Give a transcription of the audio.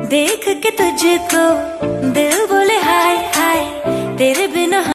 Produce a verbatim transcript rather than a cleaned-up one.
देख के तुझको दिल बोले हाय हाय, तेरे बिना